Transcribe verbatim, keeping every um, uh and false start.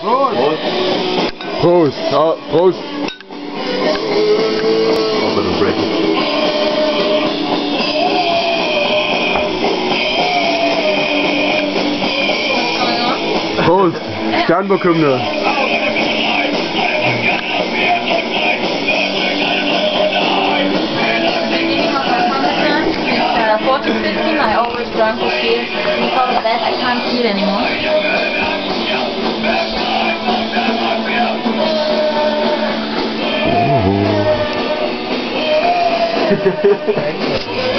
Prost! Prost! Ja, Prost! Hope I don't break it. Prost! Sternburg-Hymne! fourteen, fifteen, I always drank with beer. Because of that, I can't see it anymore. Oh.